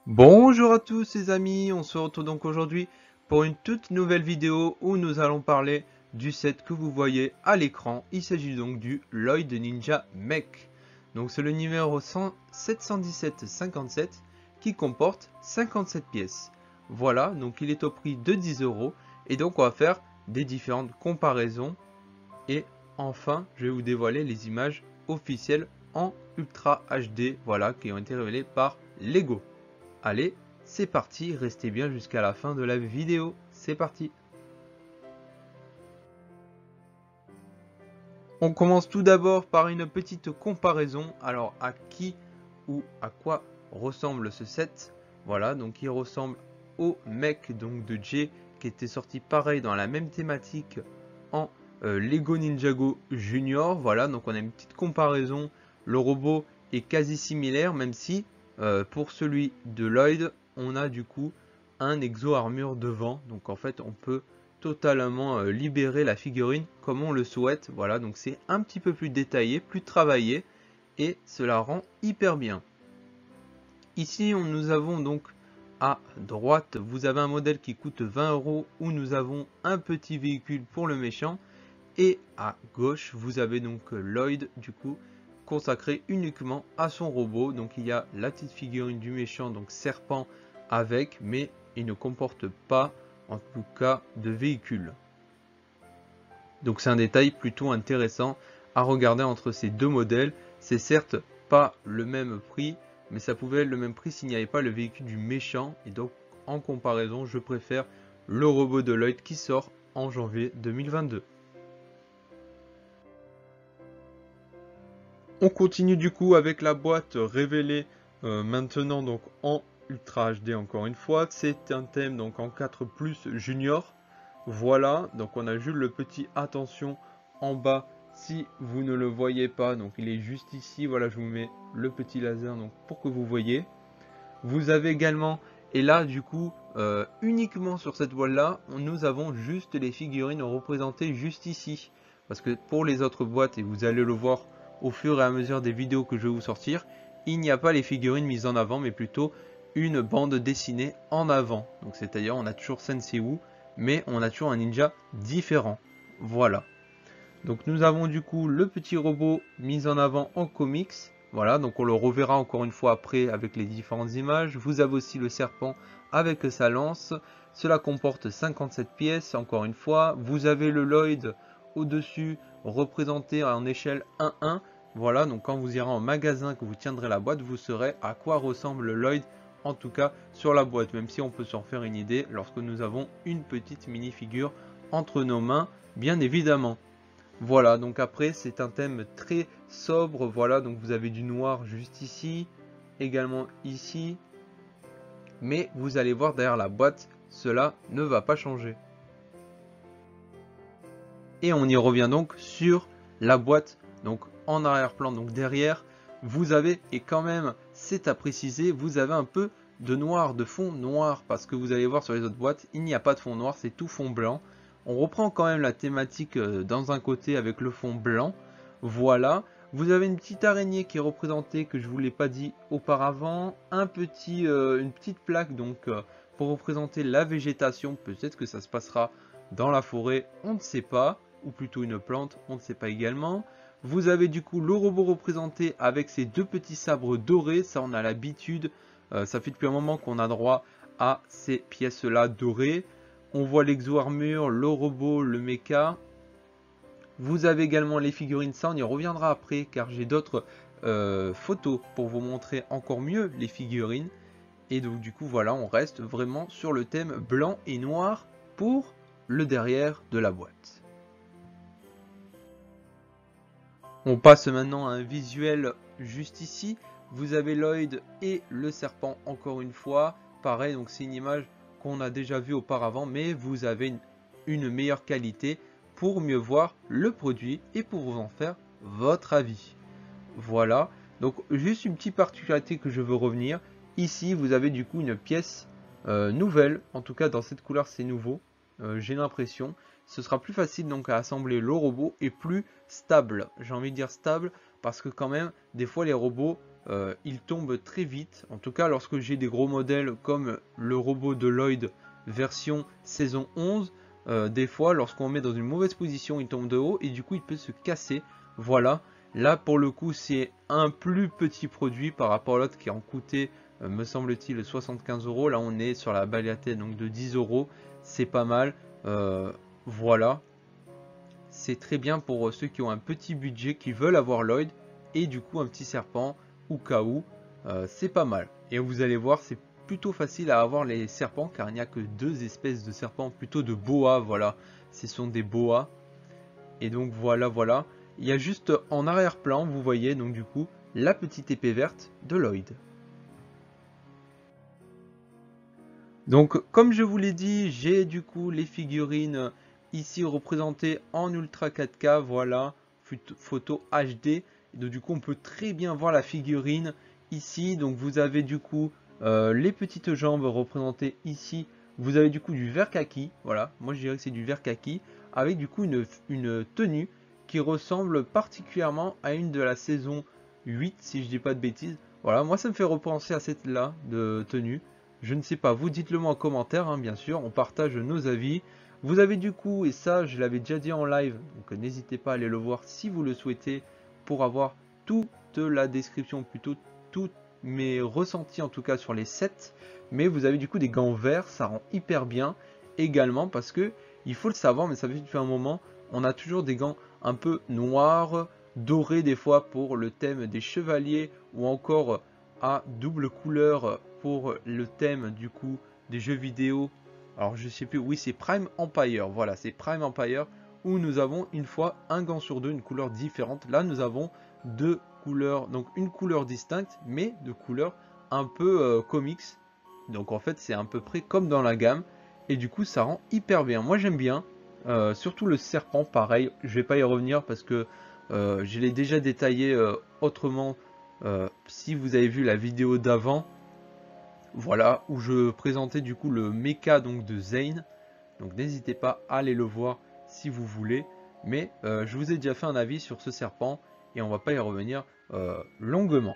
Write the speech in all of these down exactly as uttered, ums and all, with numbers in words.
Bonjour à tous les amis, on se retrouve donc aujourd'hui pour une toute nouvelle vidéo où nous allons parler du set que vous voyez à l'écran. Il s'agit donc du Lloyd Ninja Mech. Donc c'est le numéro sept cent dix-sept cinquante-sept qui comporte cinquante-sept pièces. Voilà, donc il est au prix de dix euros et donc on va faire des différentes comparaisons. Et enfin, je vais vous dévoiler les images officielles en Ultra H D, voilà, qui ont été révélées par Lego. Allez, c'est parti, restez bien jusqu'à la fin de la vidéo, c'est parti. On commence tout d'abord par une petite comparaison, alors à qui ou à quoi ressemble ce set. Voilà, donc il ressemble au mech donc de Jay qui était sorti pareil dans la même thématique en euh, Lego Ninjago Junior. Voilà, donc on a une petite comparaison, le robot est quasi similaire même si euh, pour celui de Lloyd on a du coup un exo armure devant, donc en fait on peut totalement euh, libérer la figurine comme on le souhaite. Voilà, donc c'est un petit peu plus détaillé, plus travaillé et cela rend hyper bien. Ici on, nous avons donc à droite, vous avez un modèle qui coûte vingt euros où nous avons un petit véhicule pour le méchant. Et à gauche, vous avez donc Lloyd, du coup, consacré uniquement à son robot. Donc il y a la petite figurine du méchant, donc serpent avec, mais il ne comporte pas, en tout cas, de véhicule. Donc c'est un détail plutôt intéressant à regarder entre ces deux modèles. C'est certes pas le même prix, mais ça pouvait être le même prix s'il n'y avait pas le véhicule du méchant. Et donc en comparaison, je préfère le robot de Lloyd qui sort en janvier deux mille vingt-deux. On continue du coup avec la boîte révélée euh, maintenant donc en Ultra H D encore une fois. C'est un thème donc en quatre plus junior. Voilà, donc on a juste le petit attention en bas si vous ne le voyez pas. Donc il est juste ici. Voilà, je vous mets le petit laser donc pour que vous voyez. Vous avez également, et là du coup euh, uniquement sur cette voile là, nous avons juste les figurines représentées juste ici. Parce que pour les autres boîtes, et vous allez le voir au fur et à mesure des vidéos que je vais vous sortir, il n'y a pas les figurines mises en avant, mais plutôt une bande dessinée en avant. Donc c'est-à-dire on a toujours Sensei Wu, mais on a toujours un ninja différent. Voilà. Donc nous avons du coup le petit robot mis en avant en comics. Voilà, donc on le reverra encore une fois après avec les différentes images. Vous avez aussi le serpent avec sa lance. Cela comporte cinquante-sept pièces, encore une fois. Vous avez le Lloyd au-dessus, représenté en échelle un un. Voilà, donc quand vous irez en magasin, que vous tiendrez la boîte, vous saurez à quoi ressemble le Lloyd, en tout cas sur la boîte. Même si on peut s'en faire une idée lorsque nous avons une petite mini-figure entre nos mains, bien évidemment. Voilà, donc après c'est un thème très sobre, voilà, donc vous avez du noir juste ici, également ici, mais vous allez voir derrière la boîte, cela ne va pas changer. Et on y revient donc sur la boîte, donc en arrière-plan, donc derrière, vous avez, et quand même c'est à préciser, vous avez un peu de noir, de fond noir, parce que vous allez voir sur les autres boîtes, il n'y a pas de fond noir, c'est tout fond blanc. On reprend quand même la thématique dans un côté avec le fond blanc. Voilà. Vous avez une petite araignée qui est représentée, que je ne vous l'ai pas dit auparavant. Un petit, euh, une petite plaque donc euh, pour représenter la végétation. Peut-être que ça se passera dans la forêt, on ne sait pas. Ou plutôt une plante, on ne sait pas également. Vous avez du coup le robot représenté avec ses deux petits sabres dorés. Ça, on a l'habitude. Euh, ça fait depuis un moment qu'on a droit à ces pièces-là dorées. On voit l'exo-armure, le robot, le mecha. Vous avez également les figurines, ça on y reviendra après car j'ai d'autres euh, photos pour vous montrer encore mieux les figurines. Et donc du coup voilà, on reste vraiment sur le thème blanc et noir pour le derrière de la boîte. On passe maintenant à un visuel juste ici. Vous avez Lloyd et le serpent encore une fois. Pareil, donc c'est une image qu'on a déjà vue auparavant, mais vous avez une, une meilleure qualité pour mieux voir le produit et pour vous en faire votre avis. Voilà, donc juste une petite particularité que je veux revenir. Ici, vous avez du coup une pièce euh, nouvelle, en tout cas dans cette couleur c'est nouveau, euh, j'ai l'impression. Ce sera plus facile donc à assembler le robot et plus stable. J'ai envie de dire stable parce que quand même, des fois les robots euh, il tombe très vite. En tout cas, lorsque j'ai des gros modèles comme le robot de Lloyd version saison onze, euh, des fois, lorsqu'on met dans une mauvaise position, il tombe de haut et du coup, il peut se casser. Voilà. Là, pour le coup, c'est un plus petit produit par rapport à l'autre qui en coûtait, euh, me semble-t-il, soixante-quinze euros. Là, on est sur la Balyatech donc de dix euros. C'est pas mal. Euh, voilà. C'est très bien pour ceux qui ont un petit budget, qui veulent avoir Lloyd et du coup un petit serpent au cas où. Euh, c'est pas mal. Et vous allez voir, c'est plutôt facile à avoir les serpents car il n'y a que deux espèces de serpents, plutôt de boas. Voilà, ce sont des boas. Et donc voilà, voilà. Il y a juste en arrière-plan, vous voyez donc du coup la petite épée verte de Lloyd. Donc comme je vous l'ai dit, j'ai du coup les figurines ici représentées en Ultra quatre K, voilà, photo H D. Et donc du coup on peut très bien voir la figurine ici. Donc vous avez du coup euh, les petites jambes représentées ici. Vous avez du coup du vert kaki, voilà, moi je dirais que c'est du vert kaki, avec du coup une, une tenue qui ressemble particulièrement à une de la saison huit, si je dis pas de bêtises. Voilà, moi ça me fait repenser à cette là de tenue. Je ne sais pas, vous dites-le moi en commentaire, hein, bien sûr, on partage nos avis. Vous avez du coup, et ça je l'avais déjà dit en live, donc n'hésitez pas à aller le voir si vous le souhaitez, pour avoir toute la description, plutôt tous mes ressentis en tout cas sur les sets. Mais vous avez du coup des gants verts, ça rend hyper bien également, parce que, il faut le savoir, mais ça fait depuis un moment, on a toujours des gants un peu noirs, dorés des fois pour le thème des chevaliers, ou encore à double couleur pour le thème du coup des jeux vidéo. Alors je sais plus, oui c'est Prime Empire, voilà c'est Prime Empire, où nous avons une fois un gant sur deux, une couleur différente. Là nous avons deux couleurs, donc une couleur distincte, mais de couleurs un peu euh, comics. Donc en fait c'est à peu près comme dans la gamme, et du coup ça rend hyper bien. Moi j'aime bien, euh, surtout le serpent, pareil, je vais pas y revenir parce que euh, je l'ai déjà détaillé euh, autrement. Euh, si vous avez vu la vidéo d'avant, voilà, où je présentais du coup le mecha donc de Zane. Donc n'hésitez pas à aller le voir si vous voulez. Mais euh, je vous ai déjà fait un avis sur ce serpent et on va pas y revenir euh, longuement.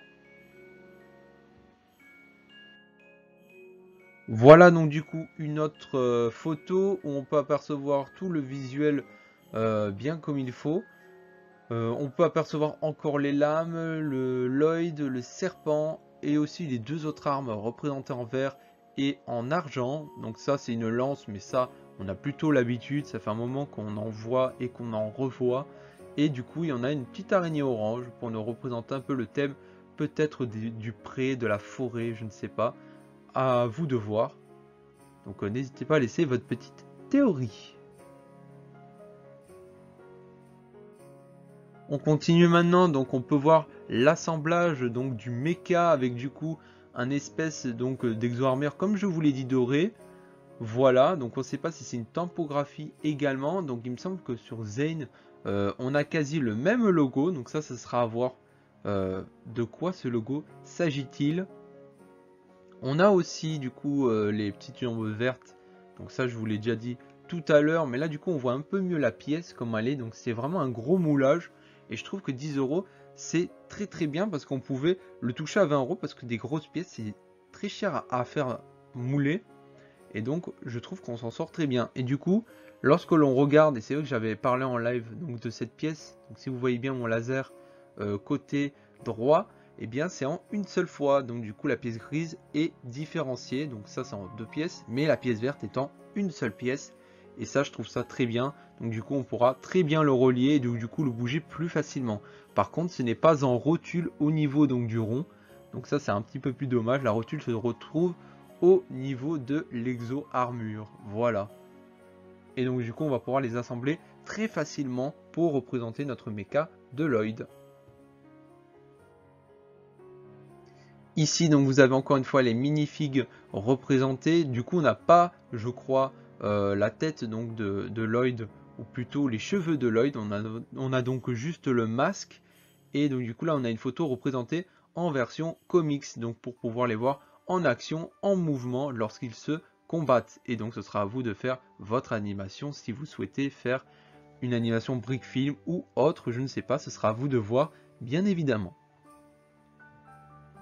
Voilà donc du coup une autre euh, photo où on peut apercevoir tout le visuel euh, bien comme il faut. Euh, on peut apercevoir encore les lames, le Lloyd, le serpent et aussi les deux autres armes représentées en vert et en argent. Donc ça c'est une lance, mais ça on a plutôt l'habitude, ça fait un moment qu'on en voit et qu'on en revoit. Et du coup il y en a une petite araignée orange pour nous représenter un peu le thème peut-être du, du pré, de la forêt, je ne sais pas. À vous de voir. Donc euh, n'hésitez pas à laisser votre petite théorie. On continue maintenant, donc on peut voir l'assemblage donc du mecha avec du coup un espèce donc d'exo-armure comme je vous l'ai dit doré. Voilà, donc on ne sait pas si c'est une typographie également. Donc il me semble que sur Zane euh, on a quasi le même logo. Donc ça, ça sera à voir euh, de quoi ce logo s'agit-il. On a aussi du coup euh, les petites jambes vertes. Donc ça je vous l'ai déjà dit tout à l'heure. Mais là du coup on voit un peu mieux la pièce comme elle est. Donc c'est vraiment un gros moulage. Et je trouve que dix euros c'est très très bien parce qu'on pouvait le toucher à vingt euros parce que des grosses pièces c'est très cher à faire mouler. Et donc je trouve qu'on s'en sort très bien. Et du coup lorsque l'on regarde, et c'est vrai que j'avais parlé en live donc, de cette pièce. Donc si vous voyez bien mon laser euh, côté droit, et eh bien c'est en une seule fois. Donc du coup la pièce grise est différenciée. Donc ça c'est en deux pièces. Mais la pièce verte est en une seule pièce. Et ça je trouve ça très bien. Donc du coup on pourra très bien le relier et du coup le bouger plus facilement. Par contre ce n'est pas en rotule au niveau donc du rond. Donc ça c'est un petit peu plus dommage. La rotule se retrouve au niveau de l'exo armure. Voilà. Et donc du coup on va pouvoir les assembler très facilement pour représenter notre mecha de Lloyd. Ici donc vous avez encore une fois les minifigs représentées. Du coup on n'a pas, je crois, euh, la tête donc de, de Lloyd, ou plutôt les cheveux de Lloyd. On a, on a donc juste le masque. Et donc du coup là on a une photo représentée en version comics. Donc pour pouvoir les voir en action, en mouvement lorsqu'ils se combattent. Et donc ce sera à vous de faire votre animation si vous souhaitez faire une animation brick film ou autre, je ne sais pas, ce sera à vous de voir bien évidemment.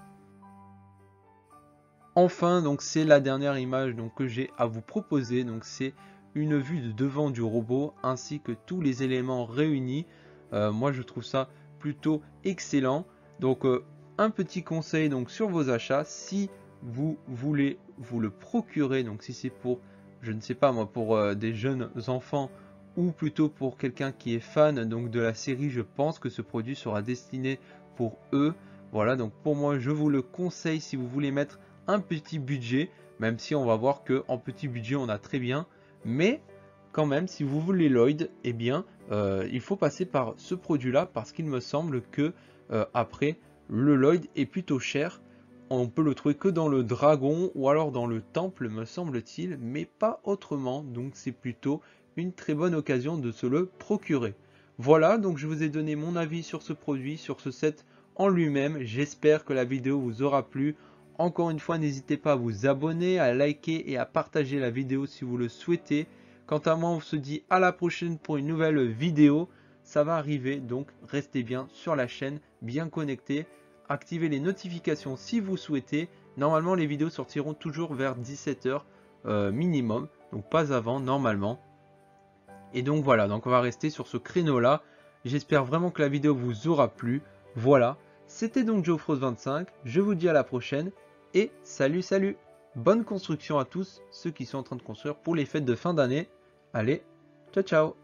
Enfin, donc c'est la dernière image donc, que j'ai à vous proposer. Donc c'est une vue de devant du robot ainsi que tous les éléments réunis. Euh, moi je trouve ça plutôt excellent. Donc euh, un petit conseil donc sur vos achats, si vous voulez vous le procurer, donc si c'est pour, je ne sais pas moi, pour euh, des jeunes enfants ou plutôt pour quelqu'un qui est fan donc de la série, je pense que ce produit sera destiné pour eux. Voilà, donc pour moi je vous le conseille si vous voulez mettre un petit budget, même si on va voir que en petit budget on a très bien, mais quand même si vous voulez Lloyd, eh bien euh, il faut passer par ce produit là, parce qu'il me semble que euh, après le Lloyd est plutôt cher. On peut le trouver que dans le dragon ou alors dans le temple me semble-t-il, mais pas autrement, donc c'est plutôt une très bonne occasion de se le procurer. Voilà, donc je vous ai donné mon avis sur ce produit, sur ce set en lui-même. J'espère que la vidéo vous aura plu. Encore une fois, n'hésitez pas à vous abonner, à liker et à partager la vidéo si vous le souhaitez. Quant à moi, on se dit à la prochaine pour une nouvelle vidéo. Ça va arriver, donc restez bien sur la chaîne, bien connectés. Activez les notifications si vous souhaitez. Normalement, les vidéos sortiront toujours vers dix-sept heures euh, minimum, donc pas avant normalement. Et donc voilà, donc on va rester sur ce créneau là. J'espère vraiment que la vidéo vous aura plu. Voilà, c'était donc Geofrost vingt-cinq. Je vous dis à la prochaine et salut salut. Bonne construction à tous ceux qui sont en train de construire pour les fêtes de fin d'année. Allez, ciao ciao.